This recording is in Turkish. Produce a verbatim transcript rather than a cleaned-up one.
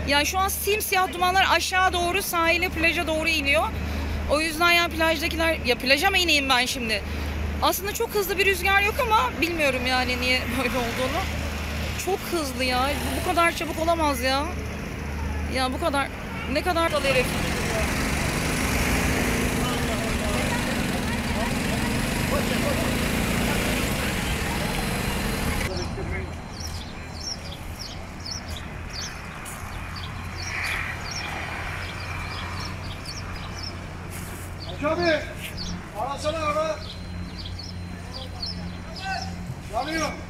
Yani şu an simsiyah dumanlar aşağı doğru sahile, plaja doğru iniyor. O yüzden ya plajdakiler, ya plaja mı ineyim ben şimdi? Aslında çok hızlı bir rüzgar yok ama bilmiyorum yani niye böyle olduğunu. Çok hızlı ya. Bu kadar çabuk olamaz ya. Ya bu kadar, ne kadar da herif. Hacı abi, arasana ara. Yanıyor.